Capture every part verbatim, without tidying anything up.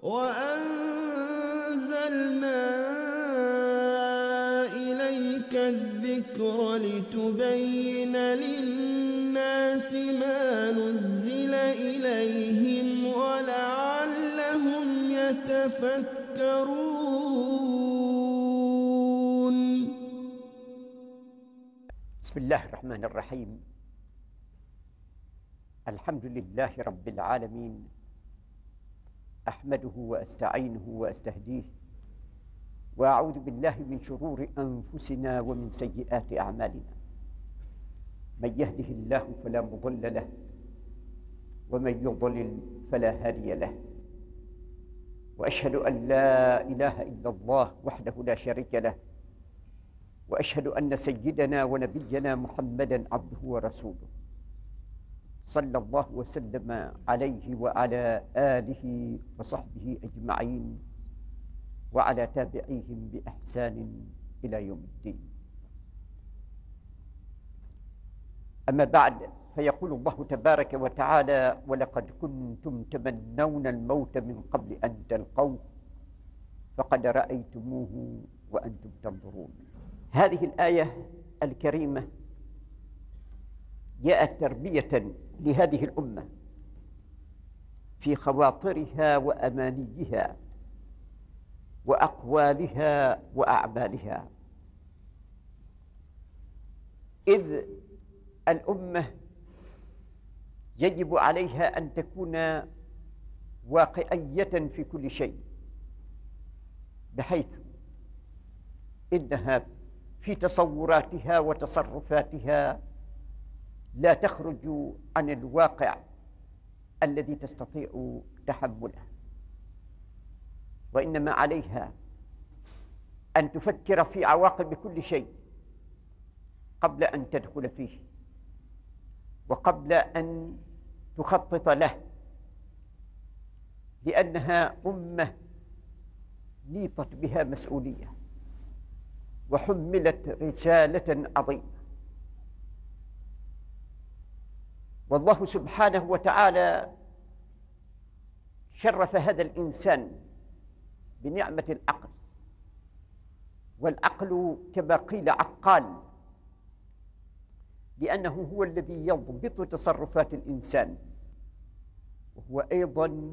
وأنزلنا إليك الذكر لتبين للناس ما نزل إليهم ولعلهم يتفكرون. بسم الله الرحمن الرحيم. الحمد لله رب العالمين، أحمده وأستعينه وأستهديه، وأعوذ بالله من شرور أنفسنا ومن سيئات أعمالنا. من يهده الله فلا مضل له، ومن يضلل فلا هادي له. وأشهد أن لا إله إلا الله وحده لا شريك له، وأشهد أن سيدنا ونبينا محمدًا عبده ورسوله، صلى الله وسلم عليه وعلى آله وصحبه أجمعين، وعلى تابعيهم بإحسان إلى يوم الدين. أما بعد، فيقول الله تبارك وتعالى: ولقد كنتم تمنون الموت من قبل أن تلقوه فقد رأيتموه وأنتم تنظرون. هذه الآية الكريمة جاءت تربية لهذه الأمة في خواطرها وأمانيها وأقوالها وأعمالها، إذ الأمة يجب عليها أن تكون واقعية في كل شيء، بحيث إنها في تصوراتها وتصرفاتها لا تخرج عن الواقع الذي تستطيع تحمله، وإنما عليها أن تفكر في عواقب كل شيء قبل أن تدخل فيه، وقبل أن تخطط له، لأنها أمة نيطت بها مسؤولية وحملت رسالة عظيمة. والله سبحانه وتعالى شرف هذا الإنسان بنعمة العقل، والعقل كما قيل عقال، لأنه هو الذي يضبط تصرفات الإنسان، وهو أيضا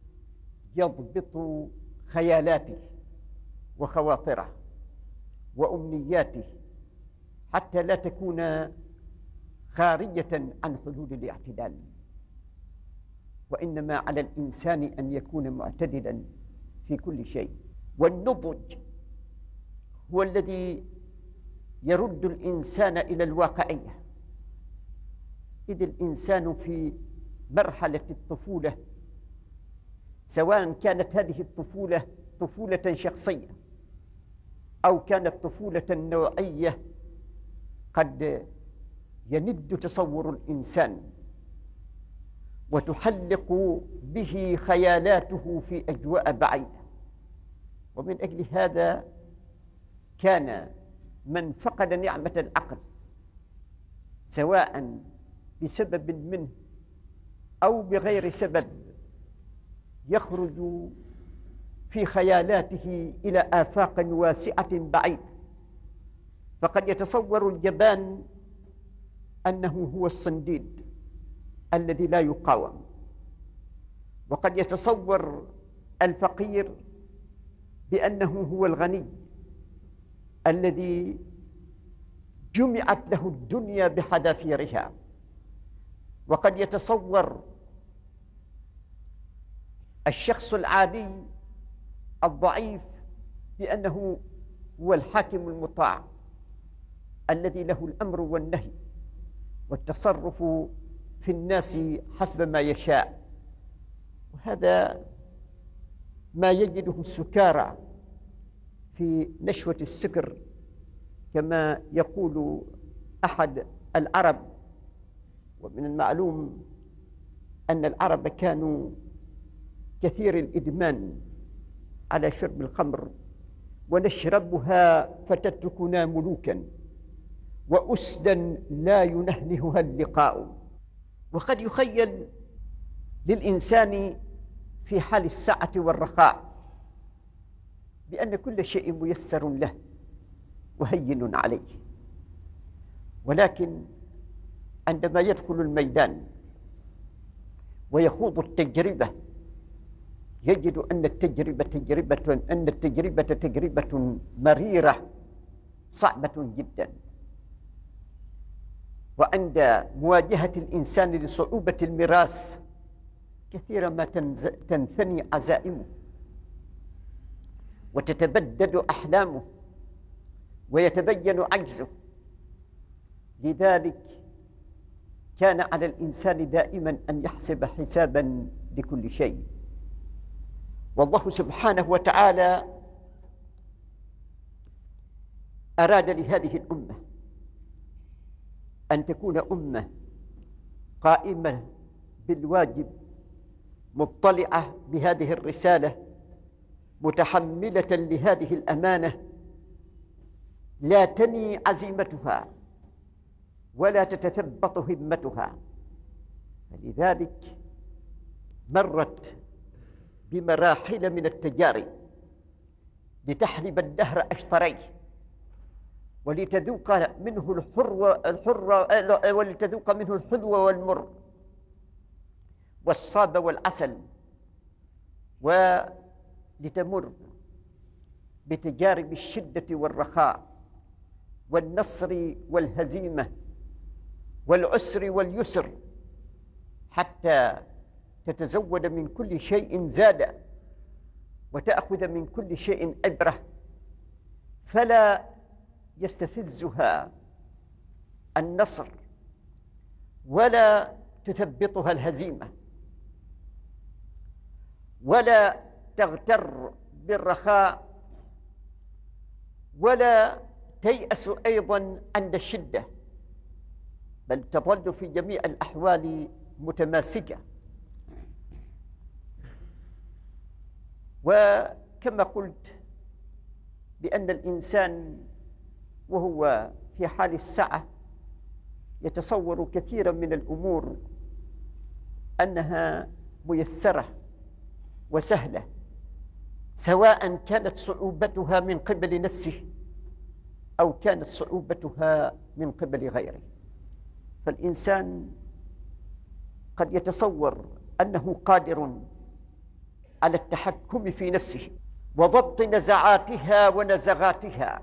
يضبط خيالاته وخواطره وأمنياته، حتى لا تكون خارجة عن حدود الاعتدال، وإنما على الإنسان أن يكون معتدلا في كل شيء. والنضج هو الذي يرد الإنسان إلى الواقعية، إذ الإنسان في مرحلة الطفولة، سواء كانت هذه الطفولة طفولة شخصية أو كانت طفولة نوعية، قد يند تصور الإنسان وتحلق به خيالاته في أجواء بعيدة. ومن أجل هذا كان من فقد نعمة العقل، سواء بسبب منه أو بغير سبب، يخرج في خيالاته إلى آفاق واسعة بعيدة، فقد يتصور الجبان أنه هو الصنديد الذي لا يقاوم، وقد يتصور الفقير بأنه هو الغني الذي جمعت له الدنيا بحذافيرها، وقد يتصور الشخص العادي الضعيف بأنه هو الحاكم المطاع الذي له الأمر والنهي والتصرف في الناس حسب ما يشاء. وهذا ما يجده السكارى في نشوة السكر، كما يقول أحد العرب. ومن المعلوم أن العرب كانوا كثير الإدمان على شرب الخمر، ونشربها فتتركنا ملوكا، وأسدا لا ينهنهها اللقاء. وقد يخيل للإنسان في حال السعة والرخاء بأن كل شيء ميسر له وهين عليه، ولكن عندما يدخل الميدان ويخوض التجربة يجد أن التجربة تجربة أن التجربة تجربة مريرة صعبة جدا. وعند مواجهة الإنسان لصعوبة الميراث كثيرا ما تنثني عزائمه وتتبدد أحلامه ويتبين عجزه. لذلك كان على الإنسان دائما أن يحسب حسابا لكل شيء. والله سبحانه وتعالى أراد لهذه الأمة أن تكون أمة قائمة بالواجب، مطلعة بهذه الرسالة، متحملة لهذه الأمانة، لا تني عزيمتها ولا تتثبط همتها. فلذلك مرت بمراحل من التجارب لتحلب الدهر أشطريه ولتذوق منه الحر الحر ولتذوق منه الحلو والمر والصاب والعسل، ولتمر بتجارب الشدة والرخاء والنصر والهزيمة والعسر واليسر، حتى تتزود من كل شيء زاد وتأخذ من كل شيء عبرة، فلا يستفزها النصر ولا تثبطها الهزيمة، ولا تغتر بالرخاء ولا تيأس أيضا عند الشدة، بل تظل في جميع الأحوال متماسكة. وكما قلت بأن الإنسان وهو في حال السعة يتصور كثيرا من الأمور أنها ميسرة وسهلة، سواء كانت صعوبتها من قبل نفسه أو كانت صعوبتها من قبل غيره. فالإنسان قد يتصور أنه قادر على التحكم في نفسه وضبط نزعاتها ونزغاتها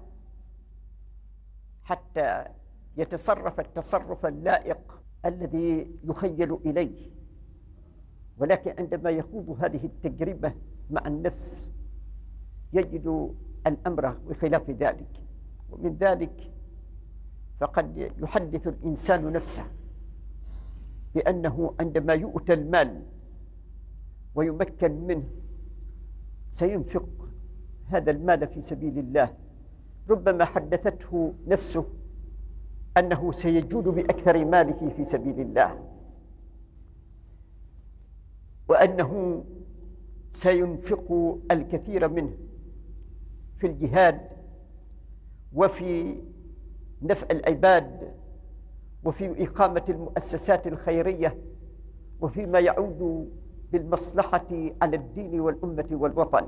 حتى يتصرف التصرف اللائق الذي يخيل إليه، ولكن عندما يخوض هذه التجربة مع النفس يجد الأمر بخلاف ذلك. ومن ذلك فقد يحدث الإنسان نفسه بأنه عندما يؤتى المال ويمكن منه سينفق هذا المال في سبيل الله، ربما حدثته نفسه أنه سيجود بأكثر ماله في سبيل الله، وأنه سينفق الكثير منه في الجهاد وفي نفع العباد وفي إقامة المؤسسات الخيرية وفيما يعود بالمصلحة على الدين والأمة والوطن.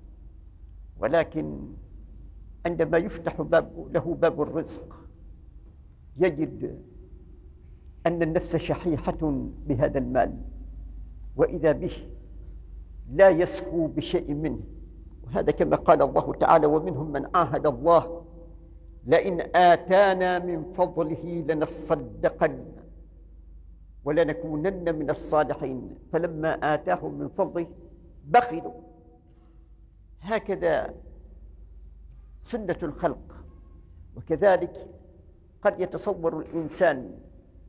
ولكن عندما يفتح باب له باب الرزق يجد أن النفس شحيحة بهذا المال، وإذا به لا يسخو بشيء منه. وهذا كما قال الله تعالى: ومنهم من عاهد الله لئن آتانا من فضله لنصدقن ولنكونن من الصالحين فلما آتاهم من فضله بخلوا. هكذا سنة الخلق. وكذلك قد يتصور الإنسان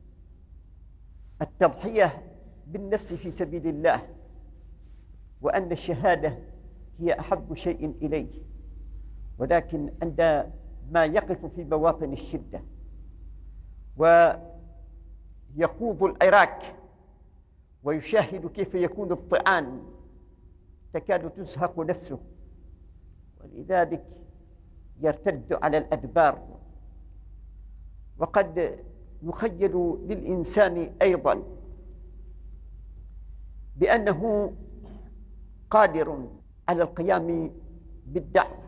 التضحية بالنفس في سبيل الله، وأن الشهادة هي أحب شيء إليه، ولكن عندما يقف في مواطن الشدة ويخوض العراك ويشاهد كيف يكون الطعان تكاد تزهق نفسه، ولذلك يرتد على الأدبار. وقد يخيل للإنسان أيضا بأنه قادر على القيام بالدعوة،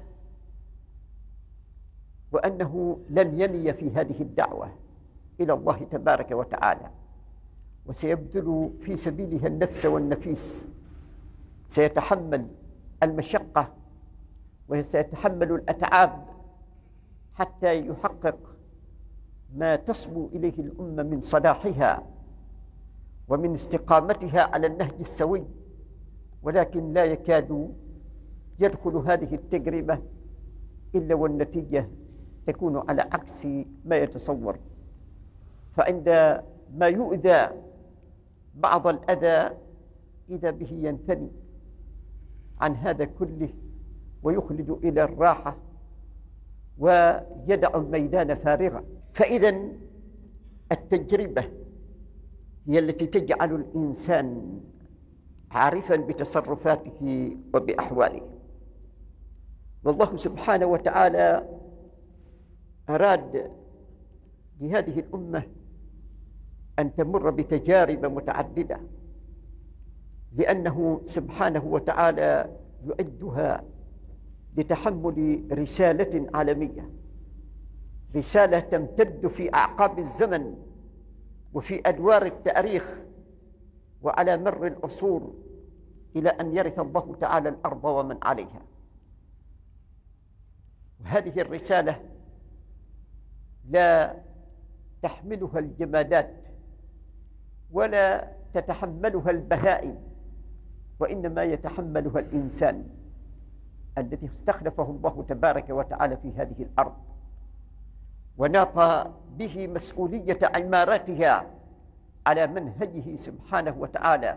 وأنه لن يني في هذه الدعوة إلى الله تبارك وتعالى، وسيبذل في سبيلها النفس والنفيس، سيتحمل المشقة وسيتحمل الأتعاب حتى يحقق ما تصبو إليه الأمة من صلاحها ومن استقامتها على النهج السوي، ولكن لا يكاد يدخل هذه التجربة إلا والنتيجة تكون على عكس ما يتصور. فعندما يؤذى بعض الأذى إذا به ينثني عن هذا كله ويخلد إلى الراحة ويدع الميدان فارغا. فإذا التجربة هي التي تجعل الإنسان عارفا بتصرفاته وبأحواله. والله سبحانه وتعالى أراد لهذه الأمة أن تمر بتجارب متعددة، لأنه سبحانه وتعالى يعدها لتحمل رسالة عالمية، رسالة تمتد في أعقاب الزمن وفي أدوار التاريخ وعلى مر العصور إلى أن يرث الله تعالى الأرض ومن عليها. وهذه الرسالة لا تحملها الجمادات ولا تتحملها البهائم، وإنما يتحملها الإنسان الذي استخلفه الله تبارك وتعالى في هذه الأرض وناط به مسؤولية عمارتها على منهجه سبحانه وتعالى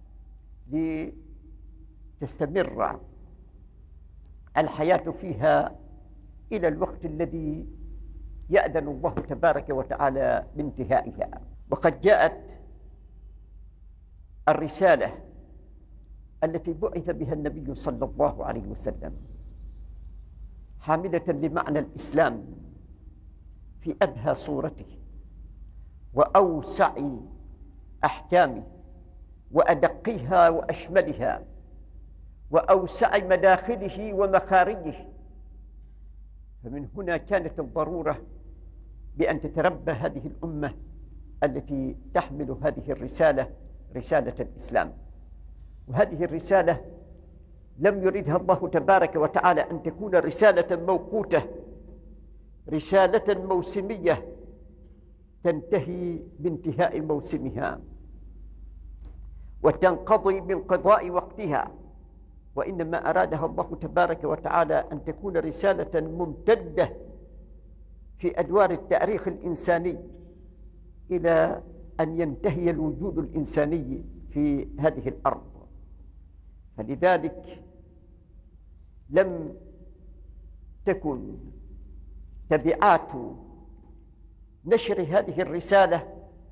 لتستمر الحياة فيها إلى الوقت الذي يأذن الله تبارك وتعالى بانتهائها. وقد جاءت الرسالة التي بعث بها النبي صلى الله عليه وسلم حاملة لمعنى الإسلام في أبهى صورته وأوسع أحكامه وأدقها وأشملها وأوسع مداخله ومخارجه. فمن هنا كانت الضرورة بأن تتربى هذه الأمة التي تحمل هذه الرسالة، رسالة الإسلام. وهذه الرسالة لم يردها الله تبارك وتعالى أن تكون رسالة موقوتة، رسالة موسمية تنتهي بانتهاء موسمها وتنقضي بانقضاء وقتها، وإنما أرادها الله تبارك وتعالى أن تكون رسالة ممتدة في أدوار التاريخ الإنساني إلى أن ينتهي الوجود الإنساني في هذه الأرض. فلذلك لم تكن تبعات نشر هذه الرسالة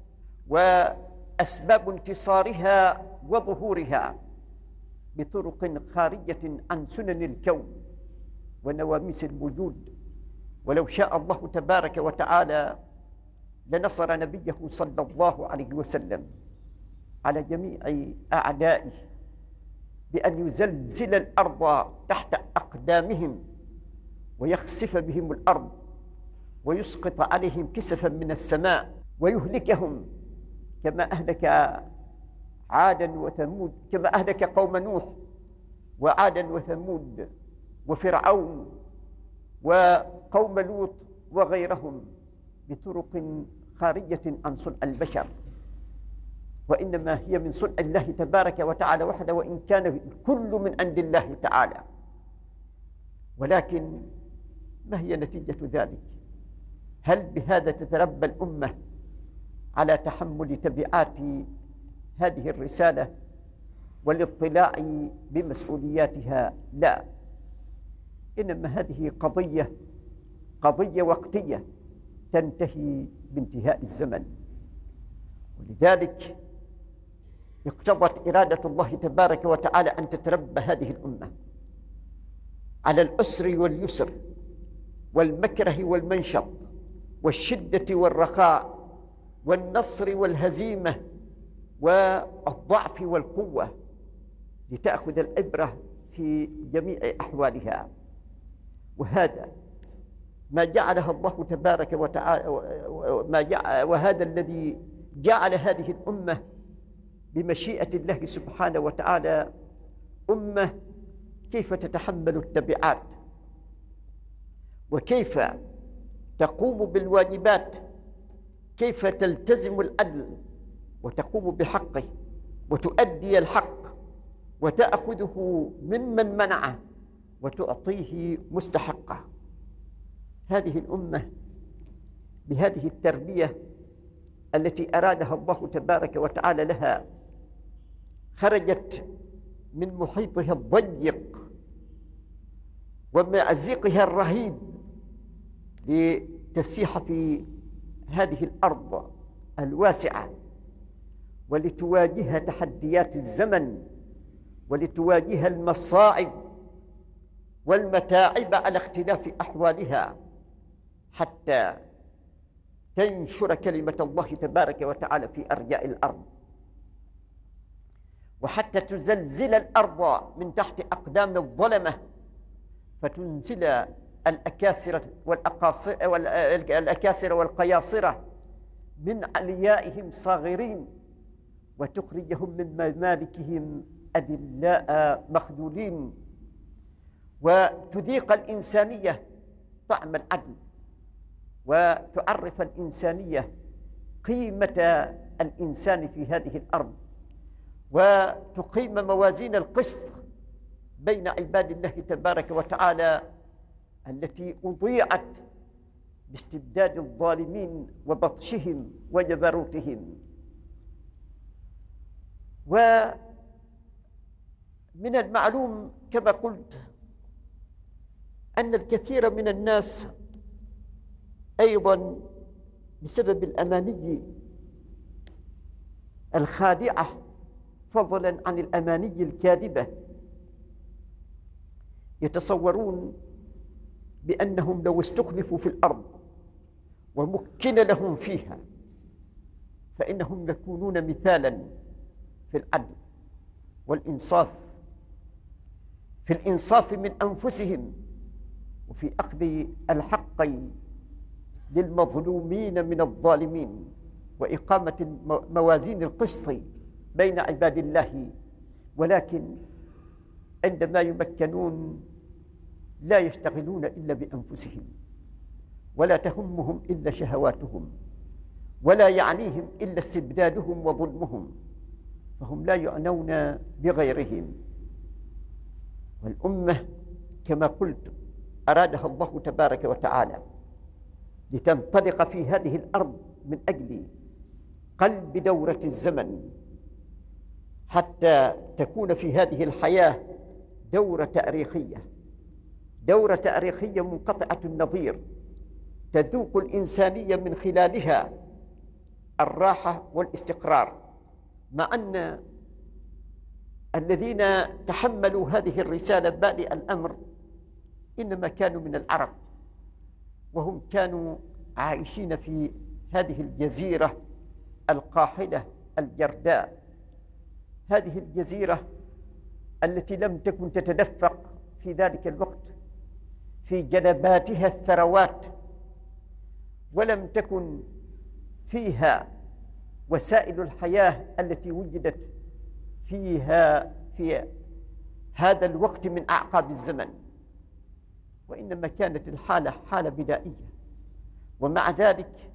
وأسباب انتصارها وظهورها بطرق خارجة عن سنن الكون ونواميس الوجود. ولو شاء الله تبارك وتعالى لنصر نبيه صلى الله عليه وسلم على جميع أعدائه بأن يزلزل الأرض تحت أقدامهم ويخسف بهم الأرض ويسقط عليهم كسفا من السماء ويهلكهم كما أهلك عادا وثمود، كما أهلك قوم نوح وعادا وثمود وفرعون وقوم لوط وغيرهم بطرق خارجة عن صنع البشر، وإنما هي من صنع الله تبارك وتعالى وحده، وإن كان كل من عند الله تعالى. ولكن ما هي نتيجة ذلك؟ هل بهذا تتربى الأمة على تحمل تبعات هذه الرسالة والاطلاع بمسؤولياتها؟ لا، إنما هذه قضية قضية وقتية تنتهي بانتهاء الزمن. ولذلك اقتضت إرادة الله تبارك وتعالى أن تتربى هذه الأمة على العسر واليسر والمكره والمنشط والشدة والرخاء والنصر والهزيمة والضعف والقوة، لتأخذ العبرة في جميع أحوالها. وهذا ما جعلها الله تبارك وتعالى، ما جعل وهذا الذي جعل هذه الأمة بمشيئة الله سبحانه وتعالى أمة كيف تتحمل التبعات، وكيف تقوم بالواجبات، كيف تلتزم العدل وتقوم بحقه وتؤدي الحق وتأخذه ممن منعه وتعطيه مستحقه. هذه الأمة بهذه التربية التي أرادها الله تبارك وتعالى لها خرجت من محيطها الضيق ومأزقها الرهيب لتسيح في هذه الأرض الواسعة ولتواجه تحديات الزمن ولتواجه المصاعب والمتاعب على اختلاف أحوالها حتى تنشر كلمة الله تبارك وتعالى في أرجاء الأرض، وحتى تزلزل الأرض من تحت أقدام الظلمة فتنزل الأكاسرة والأقاصر والأكاسر والقياصرة من عليائهم صاغرين وتخرجهم من ممالكهم أذلاء مخذولين، وتذيق الإنسانية طعم العدل، وتعرف الإنسانية قيمة الإنسان في هذه الأرض، وتقيم موازين القسط بين عباد الله تبارك وتعالى التي أضيعت باستبداد الظالمين وبطشهم وجبروتهم. ومن المعلوم كما قلت أن الكثير من الناس أيضا بسبب الأماني الخادعة فضلا عن الأماني الكاذبة يتصورون بأنهم لو استخلفوا في الأرض ومكن لهم فيها فإنهم يكونون مثالا في العدل والإنصاف، في الإنصاف من أنفسهم وفي أخذ الحق للمظلومين من الظالمين وإقامة موازين القسط بين عباد الله. ولكن عندما يمكنون لا يشتغلون إلا بأنفسهم ولا تهمهم إلا شهواتهم ولا يعنيهم إلا استبدادهم وظلمهم، فهم لا يعنون بغيرهم. والأمة كما قلت أرادها الله تبارك وتعالى لتنطلق في هذه الأرض من أجل قلب دورة الزمن حتى تكون في هذه الحياة دورة تاريخية، دورة تاريخية منقطعة النظير تذوق الإنسانية من خلالها الراحة والاستقرار، مع أن الذين تحملوا هذه الرسالة بادئ الأمر إنما كانوا من العرب، وهم كانوا عايشين في هذه الجزيرة القاحلة الجرداء، هذه الجزيرة التي لم تكن تتدفق في ذلك الوقت في جنباتها الثروات، ولم تكن فيها وسائل الحياة التي وجدت فيها في هذا الوقت من أعقاب الزمن، وإنما كانت الحالة حالة بدائية. ومع ذلك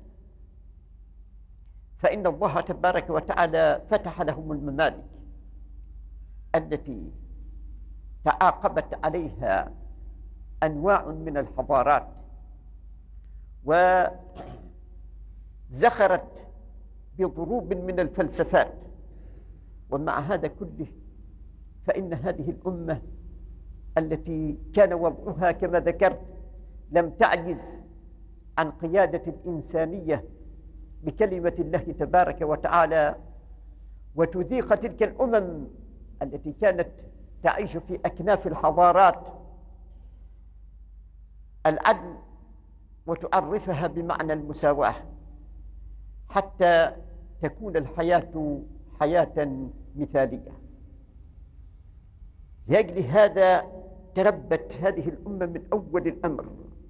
فإن الله تبارك وتعالى فتح لهم الممالك التي تعاقبت عليها أنواع من الحضارات وزخرت بضروب من الفلسفات. ومع هذا كله فإن هذه الأمة التي كان وضعها كما ذكرت لم تعجز عن قيادة الإنسانية بكلمة الله تبارك وتعالى وتذيق تلك الأمم التي كانت تعيش في أكناف الحضارات العدل وتعرفها بمعنى المساواة حتى تكون الحياة حياة مثالية. لأجل هذا تربت هذه الأمة من أول الأمر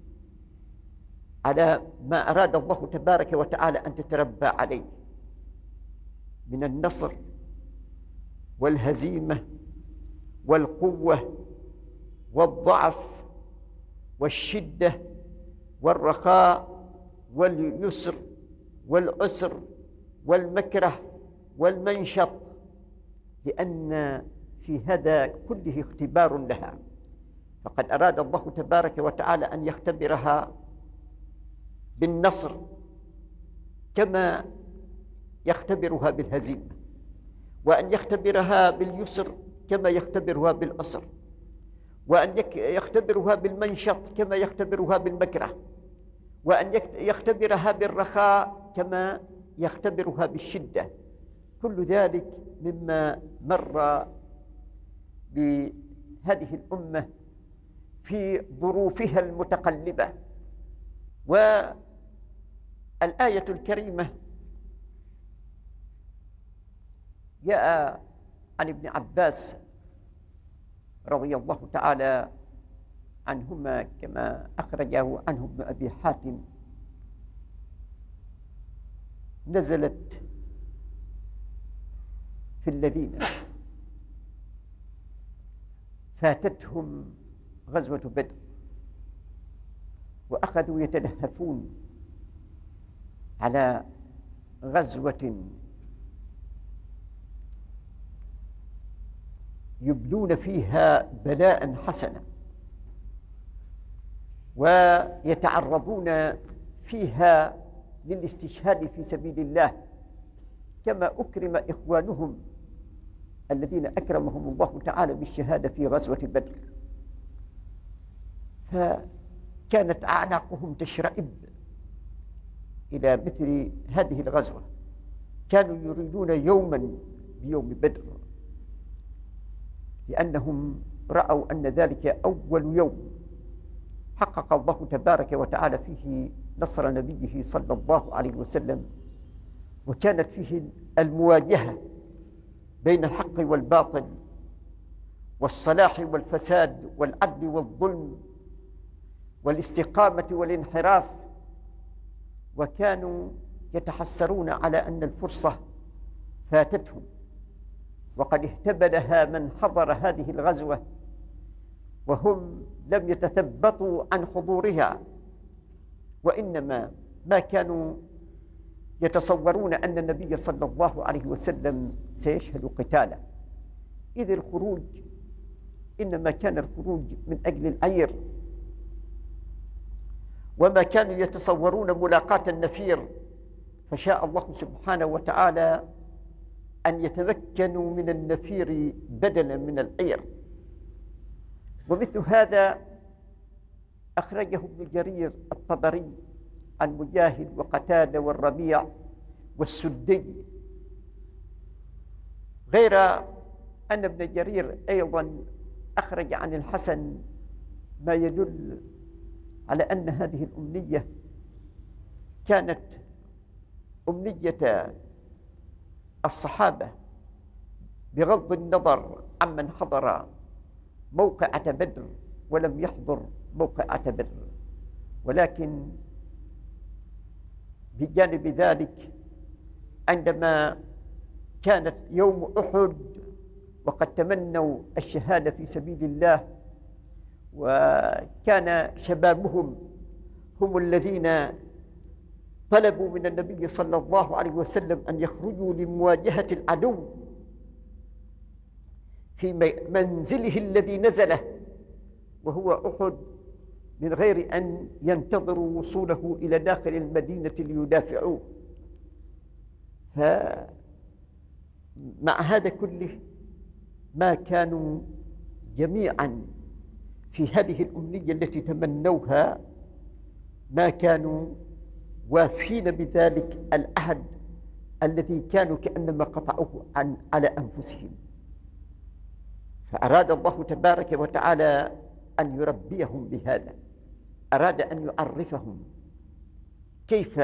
على ما أراد الله تبارك وتعالى أن تتربى عليه من النصر والهزيمة والقوة والضعف والشدة والرخاء واليسر والعسر والمكره والمنشط، لأن في هذا كله اختبار لها. فقد أراد الله تبارك وتعالى أن يختبرها بالنصر كما يختبرها بالهزيمة، وأن يختبرها باليسر كما يختبرها بالعسر، وأن يختبرها بالمنشط كما يختبرها بالمكره، وأن يختبرها بالرخاء كما يختبرها بالشدة. كل ذلك مما مر بهذه الأمة في ظروفها المتقلبة. والآية الكريمة جاء عن ابن عباس رضي الله تعالى عنهما كما أخرجه عنه ابن أبي حاتم، نزلت في الذين فاتتهم غزوة بدر وأخذوا يتلهفون على غزوة يبلون فيها بلاء حسنا ويتعرضون فيها للاستشهاد في سبيل الله، كما أكرم إخوانهم الذين أكرمهم الله تعالى بالشهادة في غزوة بدر. فكانت أعناقهم تشرئب إلى مثل هذه الغزوة، كانوا يريدون يوما بيوم بدر، لأنهم رأوا أن ذلك أول يوم حقق الله تبارك وتعالى فيه نصر نبيه صلى الله عليه وسلم، وكانت فيه المواجهة بين الحق والباطل والصلاح والفساد والعدل والظلم والاستقامة والانحراف. وكانوا يتحسرون على أن الفرصة فاتتهم، وقد اهتبلها من حضر هذه الغزوة وهم لم يتثبطوا عن حضورها، وإنما ما كانوا يتصورون أن النبي صلى الله عليه وسلم سيشهد قتالا، إذ الخروج إنما كان الخروج من أجل العير، وما كانوا يتصورون ملاقاة النفير. فشاء الله سبحانه وتعالى أن يتمكنوا من النفير بدلا من العير. ومثل هذا أخرجه ابن جرير الطبري عن مجاهد وقتادة والربيع والسدي، غير أن ابن جرير أيضا أخرج عن الحسن ما يدل على أن هذه الأمنية كانت أمنية الصحابة بغض النظر عمن حضر موقعة بدر ولم يحضر موقعة بدر، ولكن بجانب ذلك عندما كانت يوم أحد وقد تمنوا الشهادة في سبيل الله، وكان شبابهم هم الذين طلبوا من النبي صلى الله عليه وسلم أن يخرجوا لمواجهة العدو في منزله الذي نزله وهو أحد، من غير أن ينتظروا وصوله إلى داخل المدينة ليدافعوه. فمع هذا كله ما كانوا جميعا في هذه الأمنية التي تمنوها ما كانوا وافين بذلك العهد الذي كانوا كأنما قطعوه عن على أنفسهم. فأراد الله تبارك وتعالى أن يربيهم بهذا، أراد أن يعرفهم كيف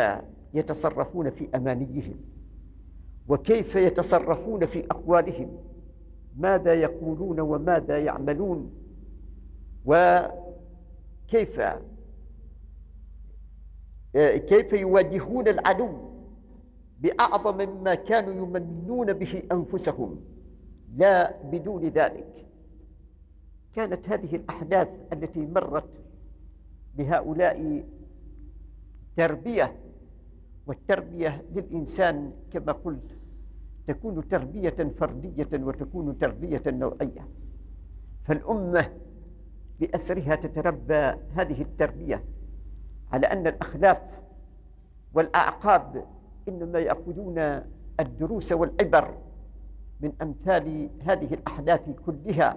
يتصرفون في أمانيهم، وكيف يتصرفون في أقوالهم، ماذا يقولون وماذا يعملون، وكيف كيف يواجهون العدو بأعظم مما كانوا يمنون به أنفسهم. لا، بدون ذلك كانت هذه الأحداث التي مرت بهؤلاء تربية، والتربية للإنسان كما قلت تكون تربية فردية وتكون تربية نوعية، فالأمة بأسرها تتربى هذه التربية على أن الأخلاق والأعقاب إنما يأخذون الدروس والعبر من أمثال هذه الأحداث كلها.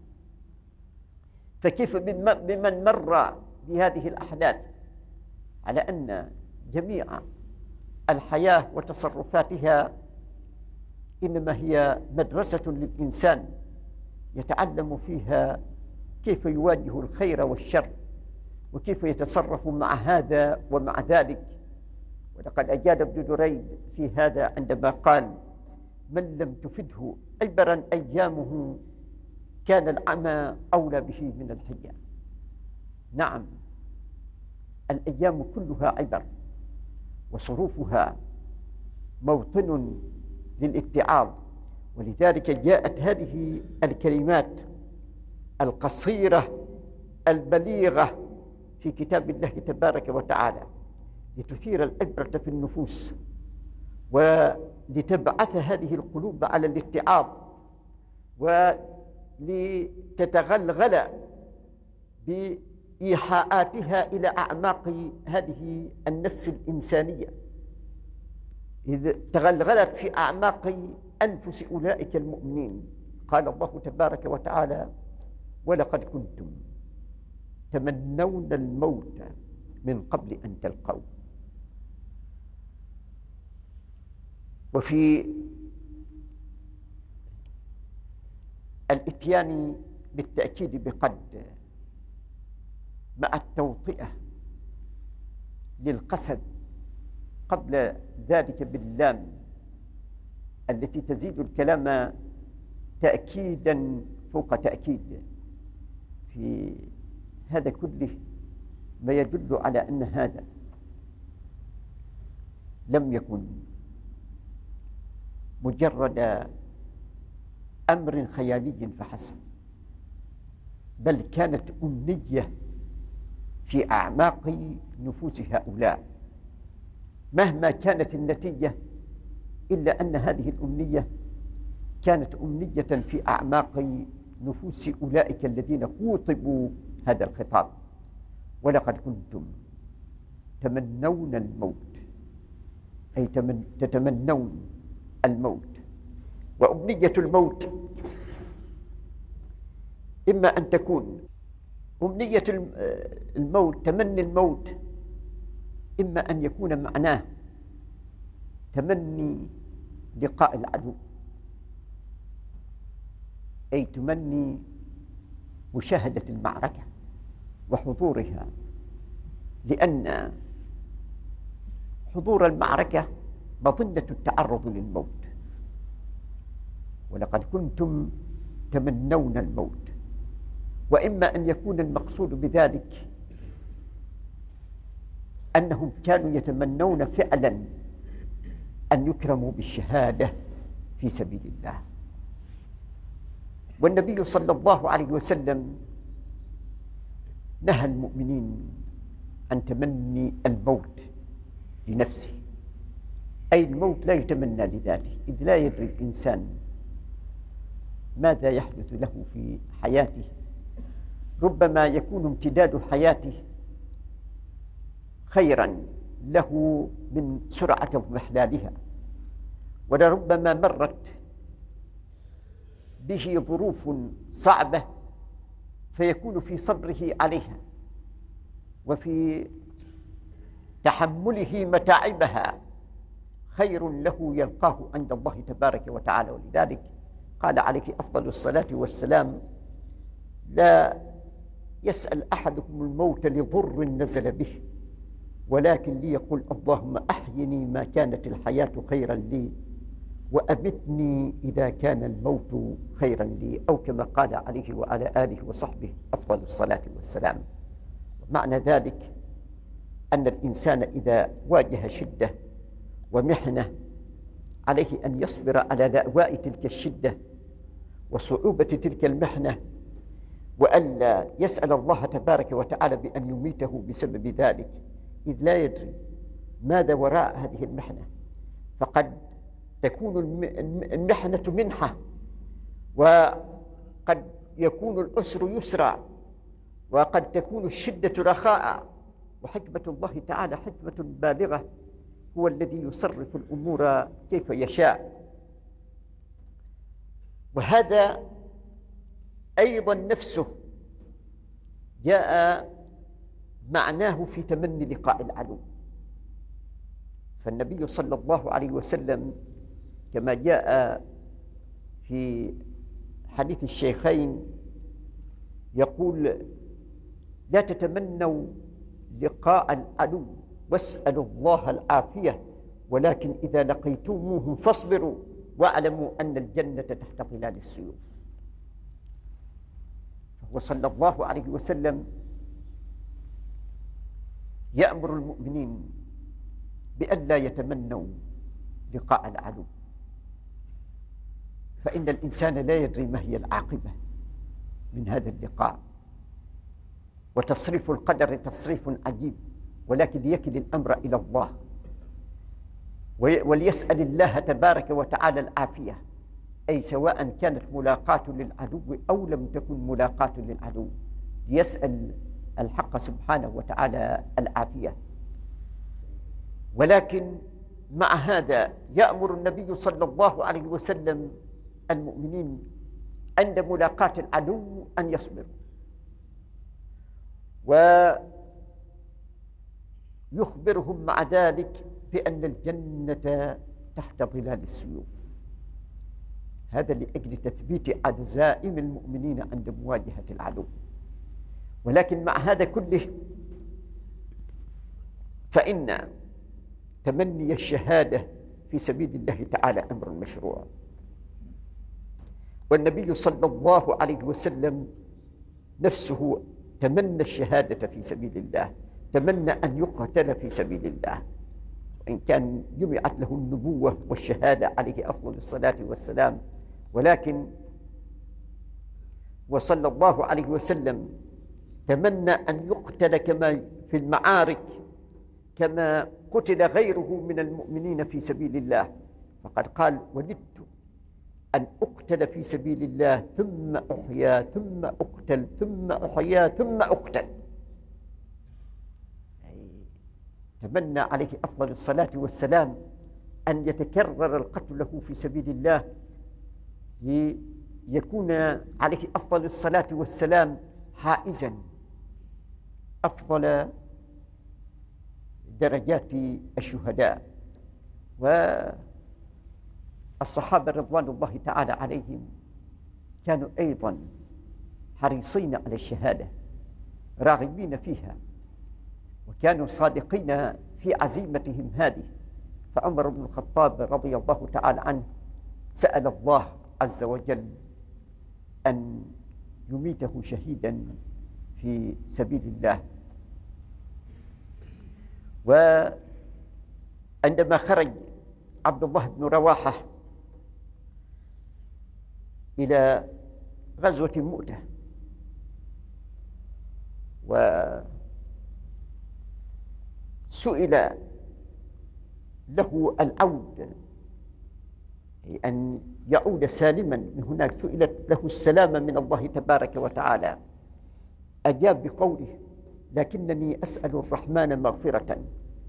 فكيف بمن مر بهذه الأحداث على أن جميع الحياة وتصرفاتها إنما هي مدرسة للإنسان يتعلم فيها كيف يواجه الخير والشر، وكيف يتصرف مع هذا ومع ذلك. ولقد أجاد ابن دريد في هذا عندما قال: من لم تفده عبرا أيامه كان العمى أولى به من الحية. نعم، الأيام كلها عبر، وصروفها موطن للاتعاظ، ولذلك جاءت هذه الكلمات القصيرة البليغة في كتاب الله تبارك وتعالى لتثير العبرة في النفوس، ولتبعث هذه القلوب على الاتعاظ، ولتتغلغل بإيحاءاتها إلى أعماق هذه النفس الإنسانية، إذ تغلغلت في أعماق أنفس أولئك المؤمنين. قال الله تبارك وتعالى: ولقد كنتم تمنون الموت من قبل أن تلقوه. وفي الإتيان بالتأكيد بقد مع التوطئة للقسم قبل ذلك باللام التي تزيد الكلام تأكيدا فوق تأكيد، في هذا كله ما يدل على أن هذا لم يكن مجرد أمر خيالي فحسب، بل كانت أمنية في أعماق نفوس هؤلاء، مهما كانت النتيجة إلا أن هذه الأمنية كانت أمنية في أعماق نفوس أولئك الذين خوطبوا هذا الخطاب. ولقد كنتم تمنون الموت، أي تمن تتمنون الموت. وأمنية الموت إما أن تكون أمنية الموت، تمني الموت، إما أن يكون معناه تمني لقاء العدو، أي تمني مشاهدة المعركة وحضورها، لأن حضور المعركة مظنة التعرض للموت. ولقد كنتم تمنون الموت. وإما أن يكون المقصود بذلك أنهم كانوا يتمنون فعلا أن يكرموا بالشهادة في سبيل الله. والنبي صلى الله عليه وسلم نهى المؤمنين عن تمني الموت لنفسه، أي الموت لا يتمنى لذاته، إذ لا يدري الإنسان ماذا يحدث له في حياته. ربما يكون امتداد حياته خيرا له من سرعة اضمحلالها، ولربما مرت به ظروف صعبة فيكون في صبره عليها وفي تحمله متاعبها خير له يلقاه عند الله تبارك وتعالى. ولذلك قال عليه أفضل الصلاة والسلام: لا يسأل أحدكم الموت لضر نزل به، ولكن ليقول اللهم أحيني ما كانت الحياة خيرا لي وأمتني إذا كان الموت خيرا لي، أو كما قال عليه وعلى آله وصحبه أفضل الصلاة والسلام. معنى ذلك أن الإنسان إذا واجه شدة ومحنة عليه أن يصبر على لأواء تلك الشدة وصعوبة تلك المحنة، وألا يسأل الله تبارك وتعالى بأن يميته بسبب ذلك، إذ لا يدري ماذا وراء هذه المحنة. فقد تكون المحنة منحة، وقد يكون العسر يسرا، وقد تكون الشدة رخاء، وحكمة الله تعالى حكمة بالغة، هو الذي يصرف الأمور كيف يشاء. وهذا أيضا نفسه جاء معناه في تمني لقاء العدو. فالنبي صلى الله عليه وسلم كما جاء في حديث الشيخين يقول: لا تتمنوا لقاء العدو واسألوا الله العافية، ولكن إذا لقيتموهم فاصبروا واعلموا أن الجنة تحت ظلال السيوف. فهو صلى الله عليه وسلم يأمر المؤمنين بأن لا يتمنوا لقاء العدو، فإن الإنسان لا يدري ما هي العاقبة من هذا اللقاء. وتصريف القدر تصريف عجيب، ولكن ليكل الأمر إلى الله، وليسأل الله تبارك وتعالى العافية، أي سواء كانت ملاقاة للعدو أو لم تكن ملاقاة للعدو، ليسأل الحق سبحانه وتعالى العافية. ولكن مع هذا يأمر النبي صلى الله عليه وسلم المؤمنين عند ملاقاة العدو أن يصبروا، ويخبرهم مع ذلك بأن الجنة تحت ظلال السيوف. هذا لأجل تثبيت عزائم المؤمنين عند مواجهة العدو. ولكن مع هذا كله فإن تمني الشهادة في سبيل الله تعالى أمر مشروع، والنبي صلى الله عليه وسلم نفسه تمنى الشهادة في سبيل الله، تمنى أن يقتل في سبيل الله، وإن كان جمعت له النبوة والشهادة عليه أفضل الصلاة والسلام، ولكن وصلى الله عليه وسلم تمنى أن يقتل كما في المعارك كما قتل غيره من المؤمنين في سبيل الله. فقد قال: وددت أن أقتل في سبيل الله ثم أحيا ثم أقتل ثم أحيا ثم أقتل. تمنى عليه أفضل الصلاة والسلام أن يتكرر القتل له في سبيل الله، ليكون عليه أفضل الصلاة والسلام حائزا أفضل درجات الشهداء. والصحابة رضوان الله تعالى عليهم كانوا أيضا حريصين على الشهادة، راغبين فيها، وكانوا صادقين في عزيمتهم هذه. فعمر بن الخطاب رضي الله تعالى عنه سأل الله عز وجل أن يميته شهيدا في سبيل الله. وعندما خرج عبد الله بن رواحة إلى غزوة مؤتة وسئل له العود، أن يعود سالما من هناك، سئلت له السلامة من الله تبارك وتعالى، أجاب بقوله: لكنني أسأل الرحمن مغفرة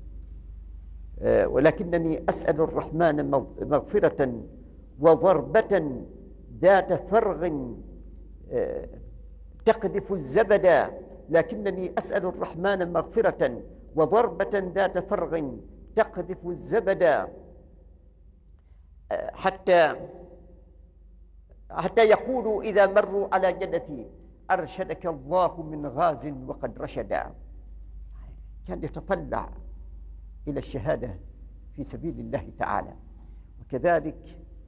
ولكنني أسأل الرحمن مغفرة وضربة ذات فرغ تقذف الزبد، لكنني أسأل الرحمن مغفرة وضربة ذات فرغ تقذف الزبد، حتى حتى يقولوا إذا مروا على جنتي: أرشدك الله من غاز وقد رشدا. كان يتطلع إلى الشهادة في سبيل الله تعالى. وكذلك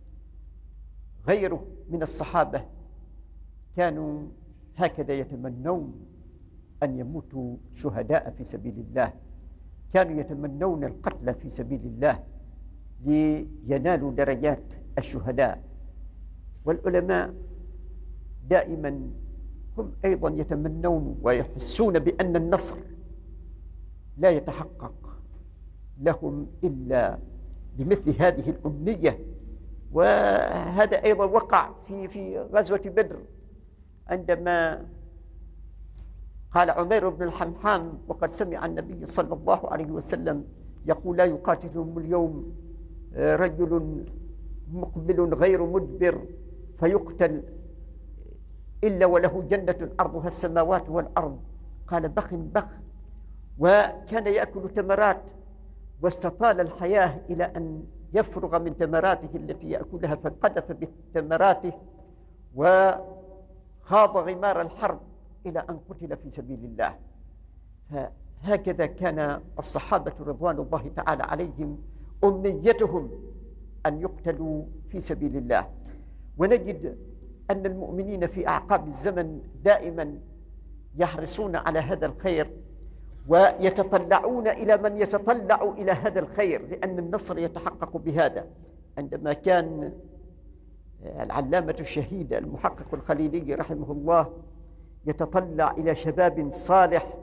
غيره من الصحابة كانوا هكذا يتمنون أن يموتوا شهداء في سبيل الله، كانوا يتمنون القتل في سبيل الله لينالوا درجات الشهداء. والعلماء دائما هم أيضا يتمنون ويحسون بأن النصر لا يتحقق لهم إلا بمثل هذه الأمنية. وهذا أيضا وقع في في غزوة بدر، عندما قال عمير بن الحمحام وقد سمع النبي صلى الله عليه وسلم يقول: لا يقاتلهم اليوم رجل مقبل غير مدبر فيقتل إلا وله جنة أرضها السماوات والأرض. قال: بخ بخ. وكان يأكل تمرات واستطال الحياة إلى أن يفرغ من تمراته التي يأكلها، فقذف بتمراته وخاض غمار الحرب إلى أن قتل في سبيل الله. فهكذا كان الصحابة رضوان الله تعالى عليهم أمنيتهم أن يقتلوا في سبيل الله. ونجد أن المؤمنين في أعقاب الزمن دائما يحرصون على هذا الخير ويتطلعون إلى من يتطلع إلى هذا الخير، لأن النصر يتحقق بهذا. عندما كان العلامة الشهيد المحقق الخليلي رحمه الله يتطلع إلى شباب صالح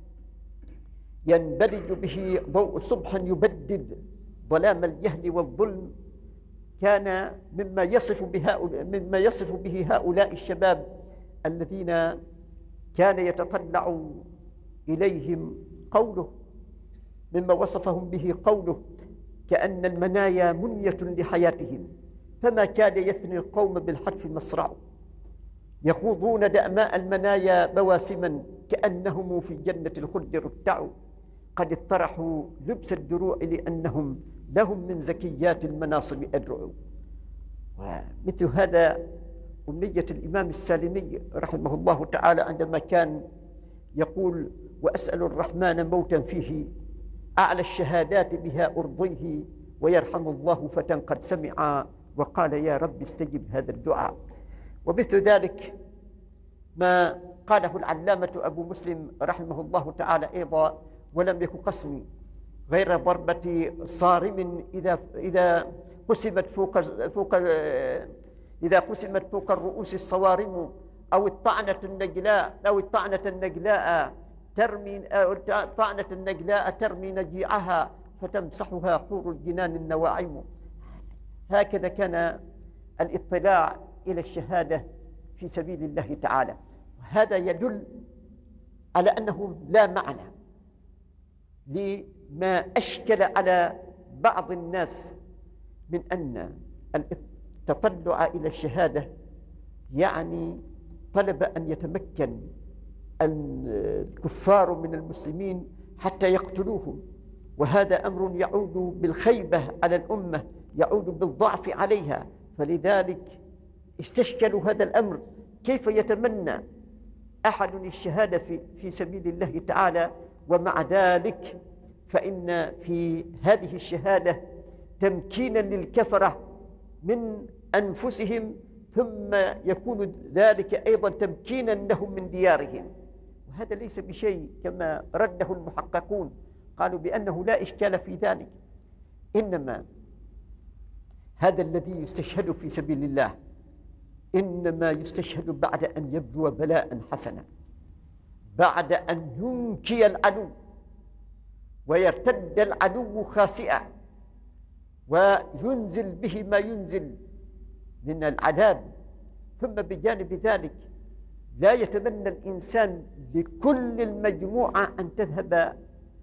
ينبلج به ضوء صبح يبدد ظلام الجهل والظلم، كان مما يصف بهؤلاء مما يصف به هؤلاء الشباب الذين كان يتطلع إليهم قوله، مما وصفهم به قوله: كأن المنايا منية لحياتهم فما كاد يثني القوم بالحتف مصرع، يخوضون دأماء المنايا مواسما كأنهم في جنة الخلد رتعوا، قد اطرحوا لبس الدروع لأنهم لهم من زكيات المناصب أدرعوا. ومثل هذا أمنية الإمام السالمي رحمه الله تعالى عندما كان يقول: وأسأل الرحمن موتا فيه أعلى الشهادات بها أرضيه، ويرحم الله فتى قد سمع وقال يا رب استجب هذا الدعاء. ومثل ذلك ما قاله العلامة أبو مسلم رحمه الله تعالى أيضا: ولم يكن قسمي غير ضربة صارم إذا إذا قسمت فوق فوق إذا قسمت فوق الرؤوس الصوارم، أو الطعنة النجلاء أو الطعنة النجلاء ترمي أو الطعنة النجلاء ترمي نجيعها فتمسحها حور الجنان النواعم. هكذا كان الاطلاع إلى الشهادة في سبيل الله تعالى. وهذا يدل على أنه لا معنى لما أشكل على بعض الناس من أن التطلع إلى الشهادة يعني طلب أن يتمكن الكفار من المسلمين حتى يقتلوهم، وهذا أمر يعود بالخيبة على الأمة، يعود بالضعف عليها. فلذلك استشكلوا هذا الأمر: كيف يتمنى أحد الشهادة في, في سبيل الله تعالى، ومع ذلك فإن في هذه الشهادة تمكينا للكفرة من أنفسهم، ثم يكون ذلك أيضا تمكينا لهم من ديارهم. وهذا ليس بشيء كما رده المحققون، قالوا بأنه لا إشكال في ذلك، إنما هذا الذي يستشهد في سبيل الله إنما يستشهد بعد أن يبدو بلاء حسنا، بعد أن ينكي العدو ويرتد العدو خاسئا وينزل به ما ينزل من العذاب. ثم بجانب ذلك لا يتمنى الإنسان لكل المجموعة أن تذهب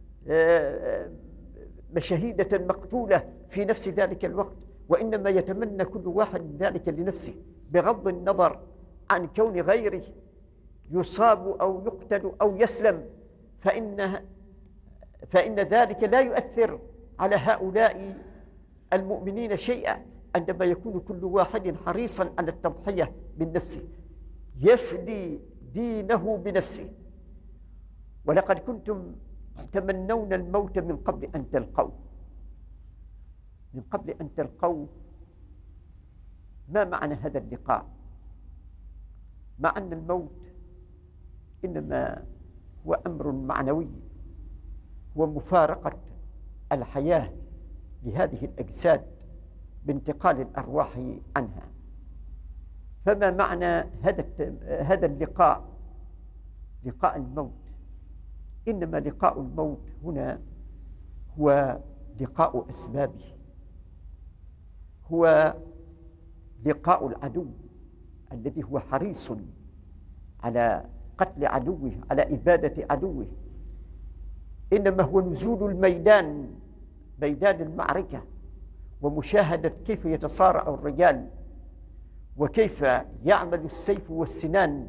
مشاهيدة مقتولة في نفس ذلك الوقت، وإنما يتمنى كل واحد ذلك لنفسه، بغض النظر عن كون غيره يصاب أو يقتل أو يسلم، فإن فإن ذلك لا يؤثر على هؤلاء المؤمنين شيئا، عندما يكون كل واحد حريصا على التضحية من نفسه، يفدي دينه بنفسه. ولقد كنتم تمنون الموت من قبل أن تلقوه، من قبل أن تلقوه ما معنى هذا اللقاء؟ مع أن الموت إنما هو أمر معنوي، هو مفارقة الحياة لهذه الأجساد بانتقال الأرواح عنها. فما معنى هذا هذا اللقاء، لقاء الموت؟ إنما لقاء الموت هنا هو لقاء أسبابه، هو لقاء العدو الذي هو حريص على قتل عدوه، على إبادة عدوه. إنما هو نزول الميدان، ميدان المعركة، ومشاهدة كيف يتصارع الرجال وكيف يعمل السيف والسنان.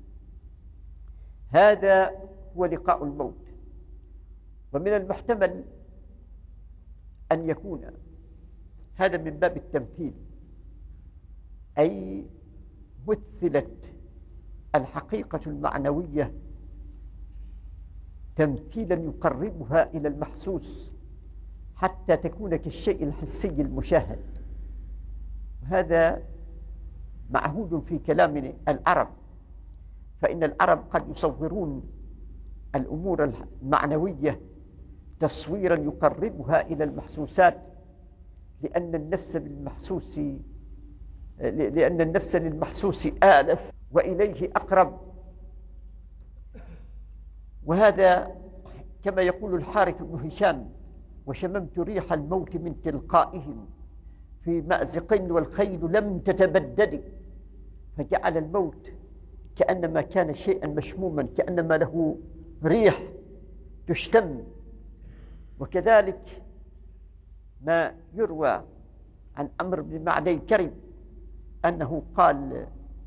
هذا هو لقاء الموت. ومن المحتمل أن يكون هذا من باب التمثيل، أي مثلت الحقيقة المعنوية تمثيلا يقربها إلى المحسوس حتى تكون كالشيء الحسي المشاهد. وهذا معهود في كلام العرب، فإن العرب قد يصورون الأمور المعنوية تصويرا يقربها إلى المحسوسات، لأن النفس بالمحسوس لأن النفس للمحسوس آلف وإليه أقرب. وهذا كما يقول الحارث بن هشام: وشممت ريح الموت من تلقائهم في مأزق والخيل لم تتبدد. فجعل الموت كأنما كان شيئا مشموما، كأنما له ريح تشتم. وكذلك ما يروى عن عمرو بن معدي كرب أنه قال: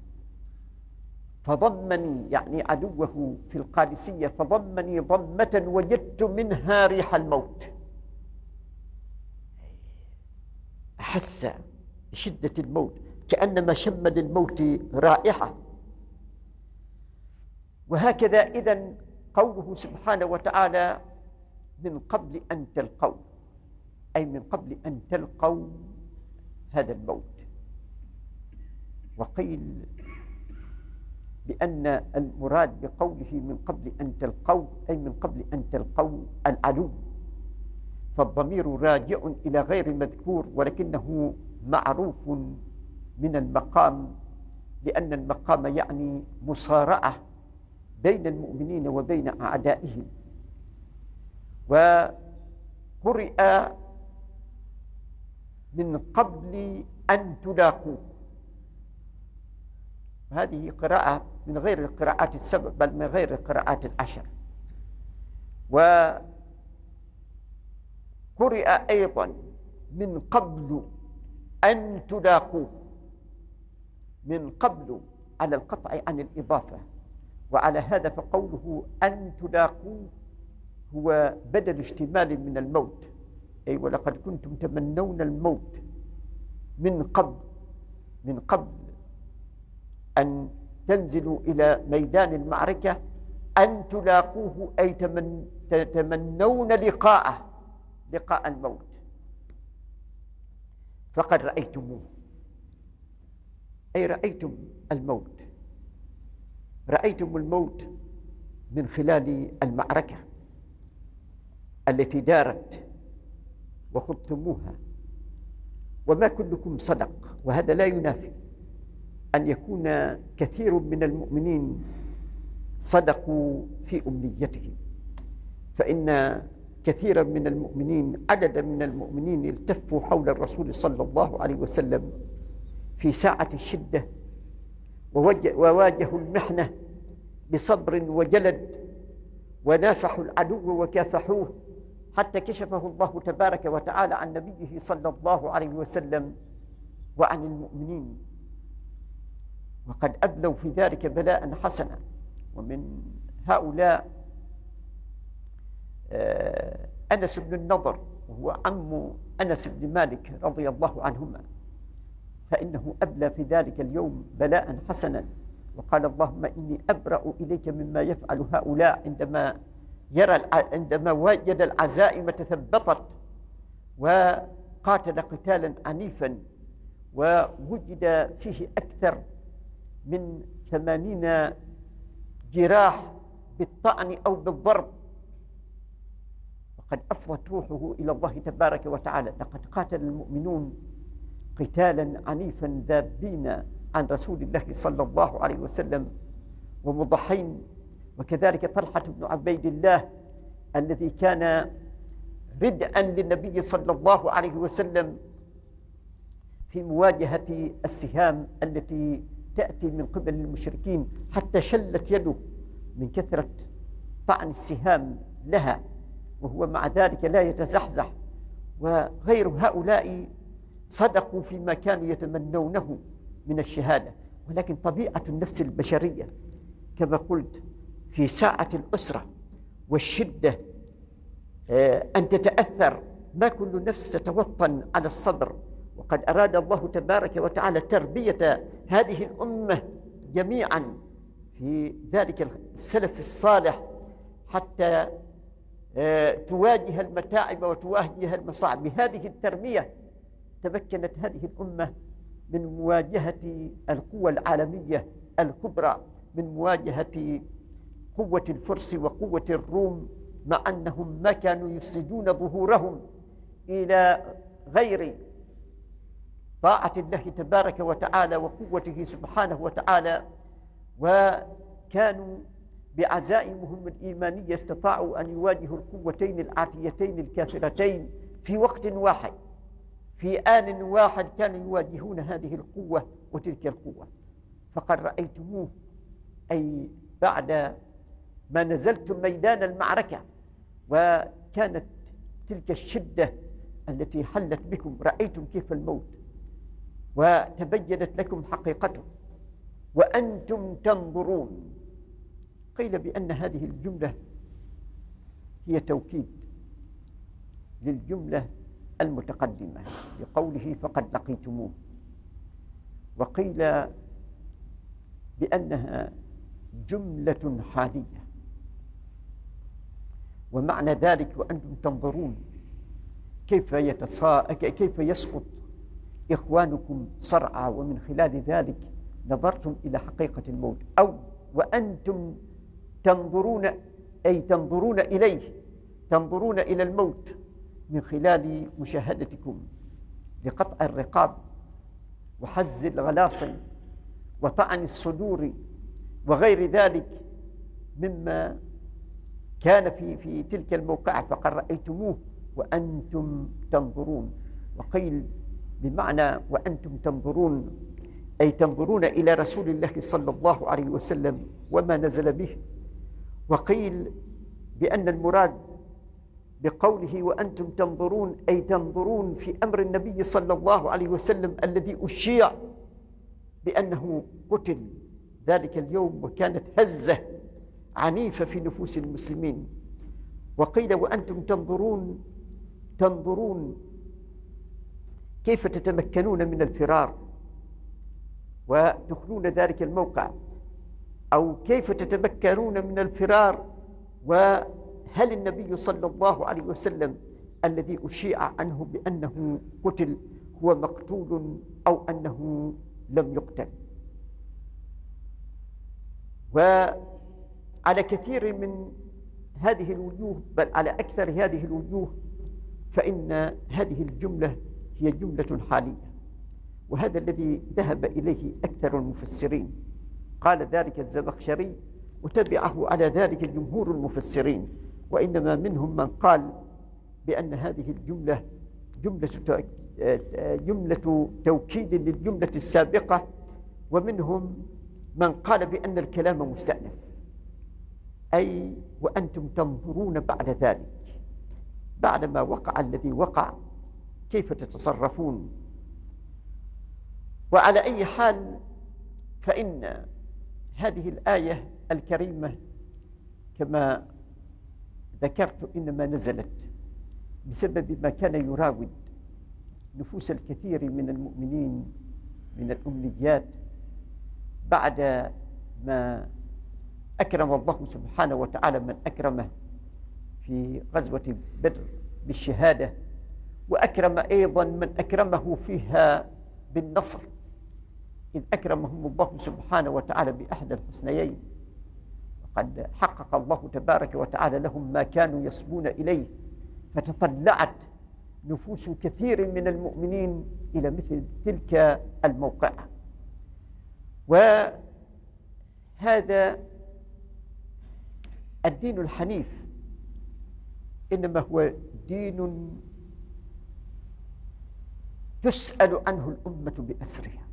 فضمني، يعني عدوه في القادسية، فضمني ضمة وجدت منها ريح الموت. أحس بشدة الموت، كأنما شم للموت رائحة. وهكذا إذن قوله سبحانه وتعالى: من قبل أن تلقوا، أي من قبل أن تلقوا هذا الموت. وقيل بأن المراد بقوله من قبل أن تلقوا أي من قبل أن تلقوا العدو، فالضمير راجع إلى غير مذكور، ولكنه معروف من المقام، لأن المقام يعني مصارعة بين المؤمنين وبين أعدائهم. وقرئ من قبل أن تلاقوه، هذه قراءة من غير القراءات السبع، بل من غير القراءات العشر. وقرئ أيضا من قبل أن تلاقوه، من قبل على القطع عن الإضافة. وعلى هذا فقوله أن تلاقوه هو بدل اشتمال من الموت، أي ولقد كنتم تمنون الموت من قبل، من قبل أن تنزلوا إلى ميدان المعركة، أن تلاقوه أي تمن تتمنون لقاءه، لقاء الموت. فقد رأيتموه، أي رأيتم الموت، رأيتم الموت من خلال المعركة التي دارت وخضتموها. وما كلكم صدق، وهذا لا ينافي أن يكون كثير من المؤمنين صدقوا في أمنيتهم، فإن كثيرا من المؤمنين، عددا من المؤمنين التفوا حول الرسول صلى الله عليه وسلم في ساعة الشدة، وواجهوا المحنة بصبر وجلد، ونافحوا العدو وكافحوه، حتى كشفه الله تبارك وتعالى عن نبيه صلى الله عليه وسلم وعن المؤمنين، وقد أبلوا في ذلك بلاء حسنا. ومن هؤلاء أنس بن النضر، وهو عم أنس بن مالك رضي الله عنهما، فإنه أبلى في ذلك اليوم بلاء حسنا، وقال: اللهم إني أبرأ إليك مما يفعل هؤلاء، عندما يرى عندما وجد العزائم تثبطت وقاتل قتالا عنيفا، ووجد فيه أكثر من ثمانين جراح بالطعن أو بالضرب، وقد أفضت روحه إلى الله تبارك وتعالى. لقد قاتل المؤمنون قتالا عنيفا ذابين عن رسول الله صلى الله عليه وسلم ومضحين. وكذلك طلحة بن عبيد الله الذي كان ردءا للنبي صلى الله عليه وسلم في مواجهة السهام التي تأتي من قبل المشركين، حتى شلت يده من كثرة طعن السهام لها، وهو مع ذلك لا يتزحزح. وغير هؤلاء صدقوا فيما كانوا يتمنونه من الشهادة. ولكن طبيعة النفس البشرية كما قلت في ساعة الأسرة والشدة أن تتأثر، ما كل نفس تتوطن على الصبر. وقد أراد الله تبارك وتعالى تربية هذه الأمة جميعا في ذلك السلف الصالح حتى تواجه المتاعب وتواجه المصاعب. بهذه التربية تمكنت هذه الأمة من مواجهة القوى العالمية الكبرى، من مواجهة قوة الفرس وقوة الروم، مع أنهم ما كانوا يسندون ظهورهم إلى غير طاعة الله تبارك وتعالى وقوته سبحانه وتعالى، وكانوا بعزائمهم الإيمانية استطاعوا أن يواجهوا القوتين العاتيتين الكافرتين في وقت واحد، في آن واحد كانوا يواجهون هذه القوة وتلك القوة. فقد رأيتموه أي بعد ما نزلتم ميدان المعركة وكانت تلك الشدة التي حلت بكم، رأيتم كيف الموت وتبينت لكم حقيقته وأنتم تنظرون. قيل بأن هذه الجملة هي توكيد للجملة المتقدمة بقوله فقد لقيتموه، وقيل بأنها جملة حالية، ومعنى ذلك وأنتم تنظرون كيف يتصا... كيف يسقط إخوانكم صرعى، ومن خلال ذلك نظرتم إلى حقيقة الموت، أو وأنتم تنظرون أي تنظرون إليه، تنظرون إلى الموت من خلال مشاهدتكم لقطع الرقاب وحز الغلاصن وطعن الصدور وغير ذلك مما كان في في تلك الموقعة. فقد رأيتموه وأنتم تنظرون. وقيل بمعنى وأنتم تنظرون أي تنظرون إلى رسول الله صلى الله عليه وسلم وما نزل به. وقيل بأن المراد بقوله وأنتم تنظرون أي تنظرون في أمر النبي صلى الله عليه وسلم الذي أشيع بأنه قتل ذلك اليوم، وكانت هزة عنيفة في نفوس المسلمين. وقيل وأنتم تنظرون تنظرون كيف تتمكنون من الفرار وتخلون ذلك الموقع، أو كيف تتمكنون من الفرار، وهل النبي صلى الله عليه وسلم الذي أشيع عنه بأنه قتل هو مقتول أو أنه لم يقتل. وعلى كثير من هذه الوجوه، بل على أكثر هذه الوجوه، فإن هذه الجملة هي جملة حالية، وهذا الذي ذهب إليه أكثر المفسرين. قال ذلك الزمخشري وتبعه على ذلك جمهور المفسرين، وإنما منهم من قال بأن هذه الجملة جملة جملة توكيد للجملة السابقة، ومنهم من قال بأن الكلام مستأنف، أي وأنتم تنظرون بعد ذلك، بعدما وقع الذي وقع كيف تتصرفون. وعلى أي حال فإن هذه الآية الكريمة كما ذكرت إنما نزلت بسبب ما كان يراود نفوس الكثير من المؤمنين من الأمنيات بعد ما أكرم الله سبحانه وتعالى من أكرمه في غزوة بدر بالشهادة، وأكرم أيضا من أكرمه فيها بالنصر، إذ أكرمهم الله سبحانه وتعالى بأحد الحسنيين، وقد حقق الله تبارك وتعالى لهم ما كانوا يصبون إليه، فتطلعت نفوس كثير من المؤمنين إلى مثل تلك الموقعة. وهذا الدين الحنيف إنما هو دين تسأل عنه الأمة بأسرها،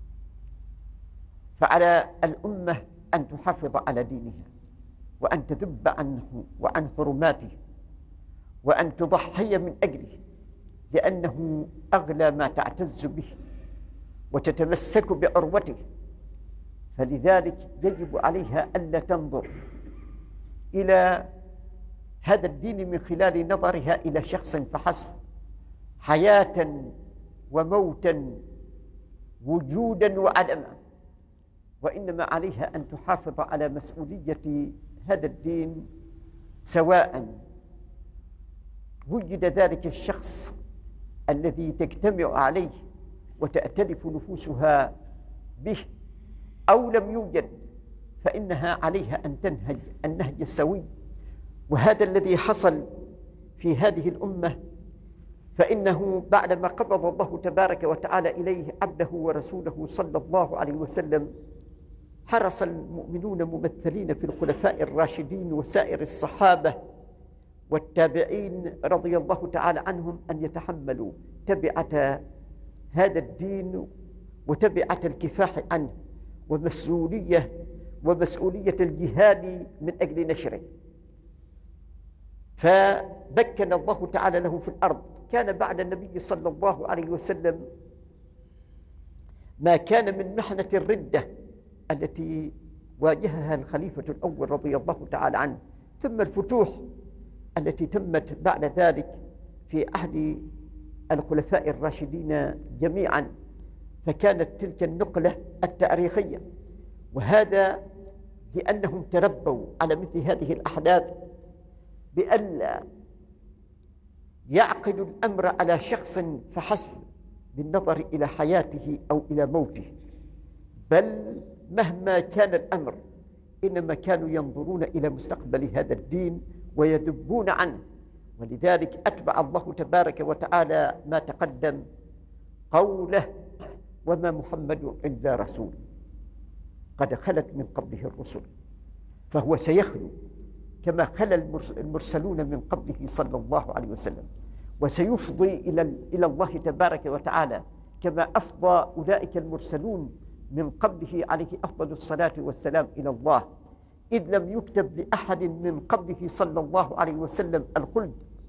فعلى الأمة أن تحافظ على دينها، وأن تذب عنه وعن حرماته، وأن تضحي من أجله، لأنه أغلى ما تعتز به وتتمسك بعروته. فلذلك يجب عليها ألا تنظر إلى هذا الدين من خلال نظرها إلى شخص فحسب، حياة وموتا، وجودا وعدما، وإنما عليها أن تحافظ على مسؤولية هذا الدين، سواء وجد ذلك الشخص الذي تجتمع عليه وتأتلف نفوسها به أو لم يوجد، فإنها عليها أن تنهج النهج السوي. وهذا الذي حصل في هذه الأمة، فإنه بعدما قبض الله تبارك وتعالى إليه عبده ورسوله صلى الله عليه وسلم، حرص المؤمنون ممثلين في الخلفاء الراشدين وسائر الصحابة والتابعين رضي الله تعالى عنهم أن يتحملوا تبعة هذا الدين وتبعة الكفاح عنه، ومسؤولية ومسؤولية الجهاد من أجل نشره. فمكن الله تعالى له في الأرض. كان بعد النبي صلى الله عليه وسلم ما كان من محنة الردة التي واجهها الخليفة الأول رضي الله تعالى عنه، ثم الفتوح التي تمت بعد ذلك في عهد الخلفاء الراشدين جميعا، فكانت تلك النقلة التاريخية. وهذا لأنهم تربوا على مثل هذه الأحداث بألا يعقدوا الأمر على شخص فحسب بالنظر إلى حياته أو إلى موته، بل مهما كان الأمر إنما كانوا ينظرون إلى مستقبل هذا الدين ويذبون عنه. ولذلك أتبع الله تبارك وتعالى ما تقدم قوله: وما محمد إلا رسول قد خلت من قبله الرسل. فهو سيخلو كما خلى المرسلون من قبله صلى الله عليه وسلم، وسيفضي إلى إلى الله تبارك وتعالى كما أفضى أولئك المرسلون من قبله عليه أفضل الصلاة والسلام إلى الله، إذ لم يكتب لأحد من قبله صلى الله عليه وسلم الخلد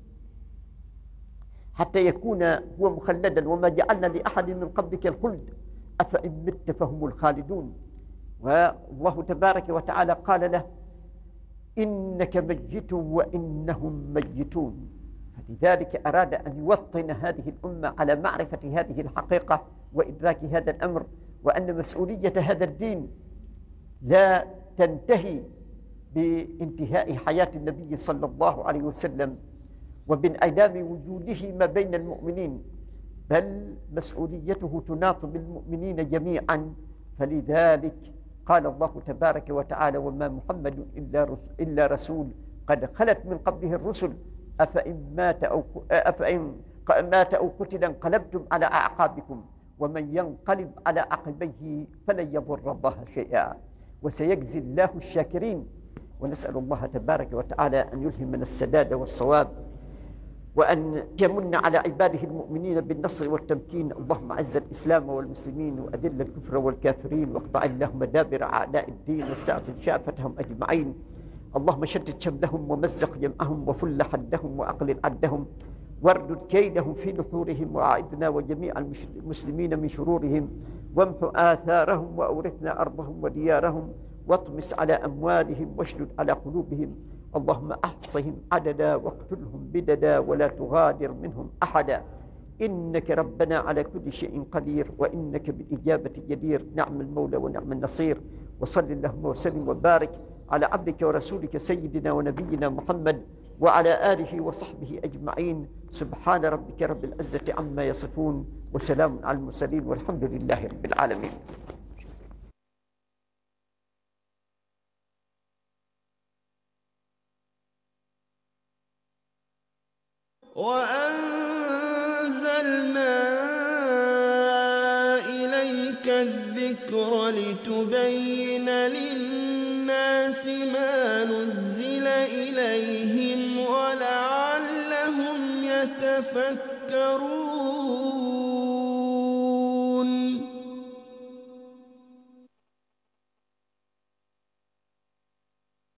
حتى يكون هو مخلدا، وما جعلنا لأحد من قبلك الخلد أفإن مت فهم الخالدون. والله تبارك وتعالى قال له: إنك ميت وإنهم ميتون. فلذلك أراد أن يوطن هذه الأمة على معرفة هذه الحقيقة وإدراك هذا الأمر، وأن مسؤولية هذا الدين لا تنتهي بانتهاء حياة النبي صلى الله عليه وسلم وبانعدام وجوده ما بين المؤمنين، بل مسؤوليته تناط بالمؤمنين جميعا. فلذلك قال الله تبارك وتعالى: وما محمد إلا رسول قد خلت من قبله الرسل أفإن مات أو أفإن مات أو قتل انقلبتم على أعقابكم ومن ينقلب على عقبيه فلن يضر الله شيئا وسيجزي الله الشاكرين. ونسأل الله تبارك وتعالى أن يلهمنا السداد والصواب، وأن يمن على عباده المؤمنين بالنصر والتمكين. اللهم أعز الإسلام والمسلمين وأذل الكفر والكافرين، واقطع اللهم دابر أعداء الدين واستعجل شافتهم أجمعين. اللهم شتت شملهم ومزق جمعهم وفل حدهم وأقلل عدهم واردد كيدهم في نحورهم، وأعذنا وجميع المسلمين من شرورهم، وامحو آثارهم وأورثنا أرضهم وديارهم، واطمس على أموالهم واشدد على قلوبهم. اللهم أحصهم عددا واقتلهم بددا ولا تغادر منهم أحدا، إنك ربنا على كل شيء قدير، وإنك بالإجابة جدير. نعم المولى ونعم النصير. وصل اللهم وسلم وبارك على عبدك ورسولك سيدنا ونبينا محمد وعلى آله وصحبه أجمعين. سبحان ربك رب العزة عما يصفون، وسلام على المرسلين، والحمد لله رب العالمين. وأنزلنا إليك الذكر لتبين للناس ما نزل إليهم ولعلهم يتفكرون.